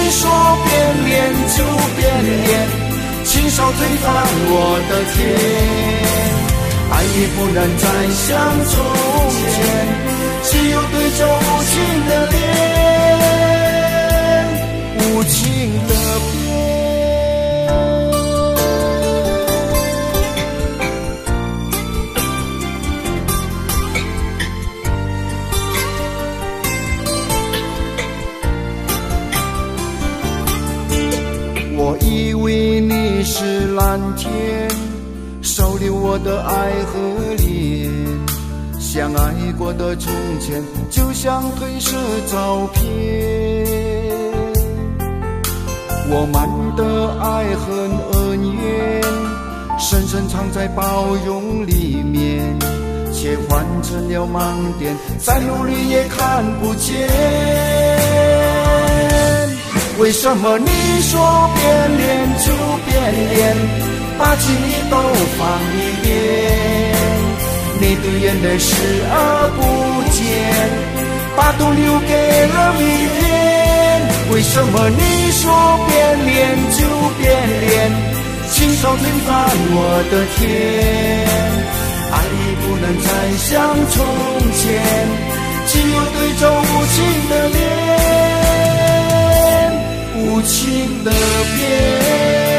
说变脸就变脸，亲手推翻我的天。爱也不能再像从前，只有对着无情的脸，无情的变。我以为你是蓝天，收留我的爱和怜，相爱过的从前，就像褪色照片。我们的爱恨恩怨，深深藏在包容里面，却换成了盲点，再努力也看不见。为什么你说变脸就变脸，把情意都放一边？你对眼泪视而不见，把痛留给了明天。为什么你说变脸就变脸，亲手推翻我的天？爱已不能再像从前，只有对着无情的脸，无情的变。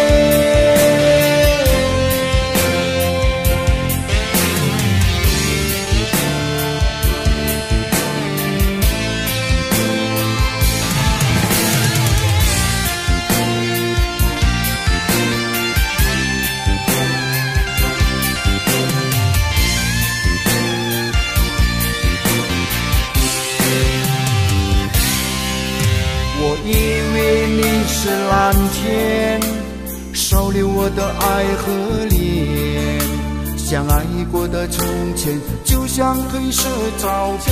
我以为你是蓝天，收留我的爱和怜，相爱过的从前，就像褪色照片。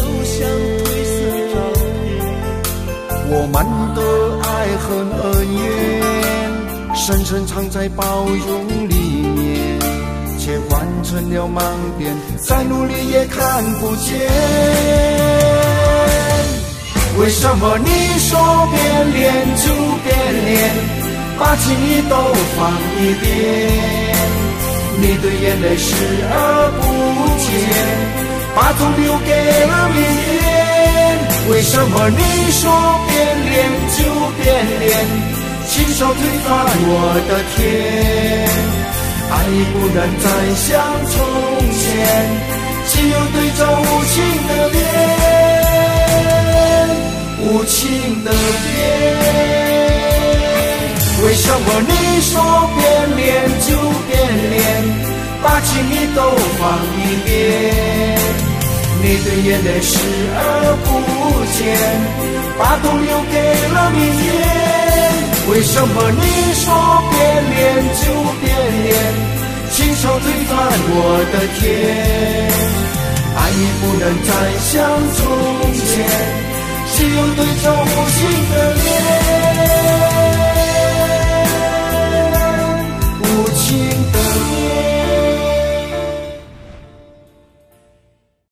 我们的爱恨恩怨，深深藏在包容里面，却换成了盲点，再努力也看不见。为什么你说变脸就变脸，把情意都放一边？你对眼泪视而不见，把痛留给了明天。为什么你说变脸就变脸，亲手推翻我的天？爱已不能再像从前，只有对着无情的脸，无情的变。为什么你说变脸就变脸，把情意都放一边？你对眼泪视而不见，把痛留给了明天。为什么你说变脸就变脸，亲手推翻我的天？爱已不能再像从前，只有对着无情的脸。